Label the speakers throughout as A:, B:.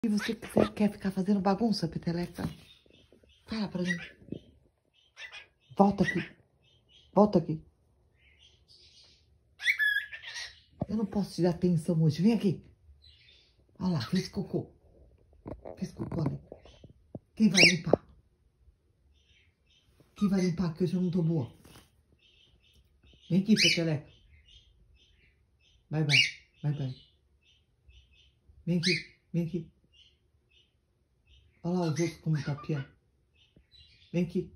A: E você quer ficar fazendo bagunça, peteleca? Fala pra mim. Volta aqui. Volta aqui. Eu não posso te dar atenção hoje. Vem aqui. Olha lá, fez cocô. Fez cocô ali. Quem vai limpar? Quem vai limpar que hoje eu não tô boa? Vem aqui, peteleca. Vai, vai. Vai, vai. Vem aqui. Vem aqui. Olha lá os outros como tá piando. Vem aqui.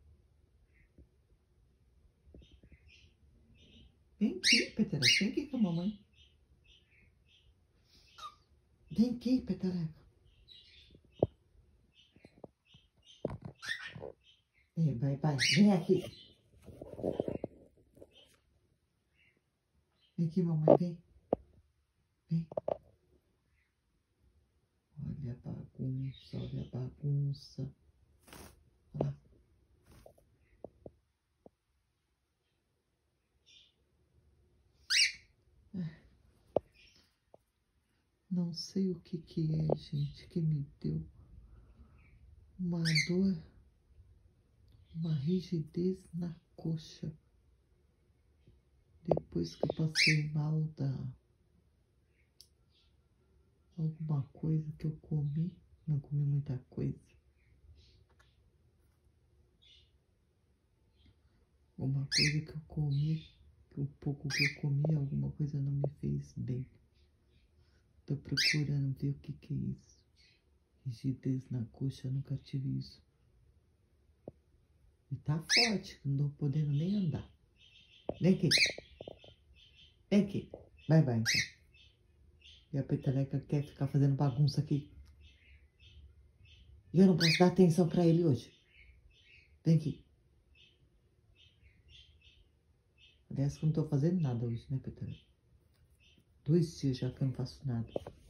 A: Vem aqui, peteleca. Vem aqui com a mamãe. Vem aqui, peteleca. Vai, vai. Vem aqui. Vem aqui, mamãe. Vem. Vem. Olha a bagunça, olha a bagunça. Olha lá. Não sei o que é, gente, que me deu uma dor, uma rigidez na coxa. Depois que eu passei mal da alguma coisa que eu comi, não comi muita coisa. Uma coisa que eu comi, o pouco que eu comi, alguma coisa não me fez bem. Tô procurando ver o que é isso. Rigidez na coxa, nunca tive isso. E tá forte, não tô podendo nem andar. Vem aqui. Vem aqui. Vai, vai, então. E a peteleca quer ficar fazendo bagunça aqui. E eu não posso dar atenção pra ele hoje. Vem aqui. Aliás, que eu não tô fazendo nada hoje, né, peteleca? 2 dias já que eu não faço nada.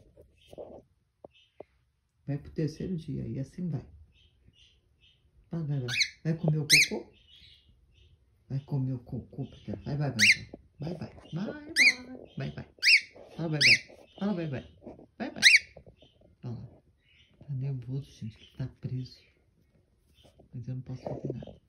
A: Vai pro 3º dia e assim vai. Vai, vai, vai. Vai comer o cocô? Vai comer o cocô, peteleca. Vai, vai, vai. Vai, vai. Vai, vai. Vai, vai. Fala, vai, vai. Fala, vai, vai. Vai, vai. Olha lá. Tá nervoso, gente, que tá preso. Mas eu não posso fazer nada.